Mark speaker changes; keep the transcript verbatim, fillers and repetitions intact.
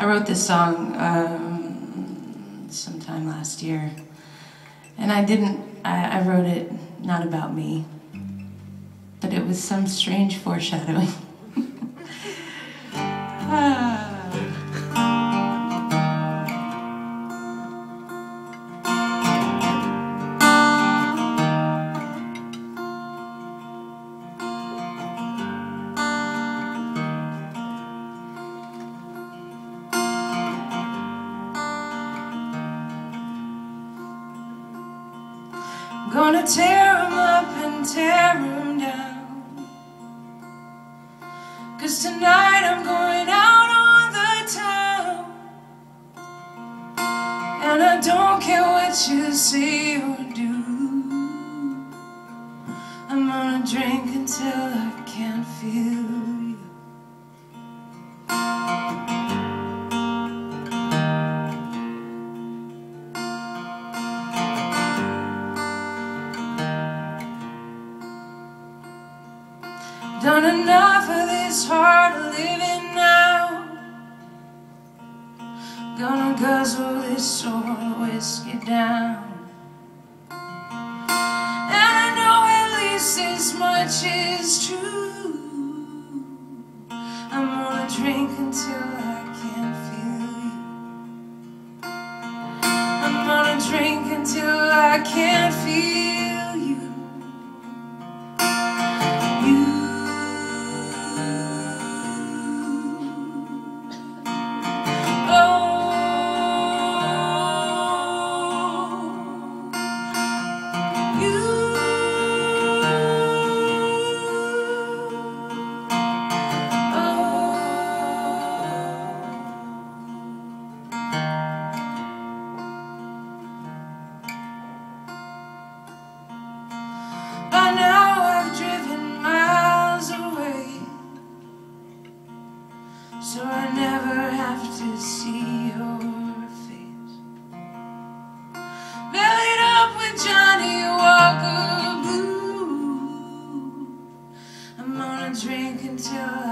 Speaker 1: I wrote this song um, sometime last year, and I didn't, I, I wrote it not about me, but it was some strange foreshadowing. ah. Gonna tear 'em up and tear 'em down, 'cause tonight I'm going out on the town. And I don't care what you say or do, I'm gonna drink until I can't feel you. Done enough of this hard living now. Gonna guzzle this sort of whiskey down. And I know at least this much is true, I'm gonna drink until I can't feel you. I'm gonna drink until I can't feel you. You so I never have to see your face. Bellied up with Johnny Walker Blue, I'm gonna drink until I